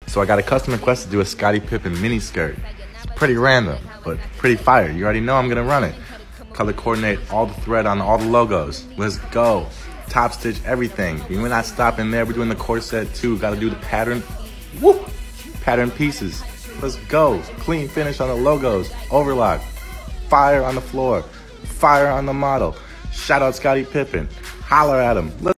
So I got a custom request to do a Scottie Pippen mini skirt. It's pretty random, but pretty fire. You already know I'm gonna run it. Color coordinate all the thread on all the logos. Let's go. Top stitch everything. We're not stopping there. We're doing the corset too. Gotta do the pattern. Woo! Pattern pieces. Let's go. Clean finish on the logos. Overlock. Fire on the floor. Fire on the model. Shout out Scottie Pippen. Holler at him.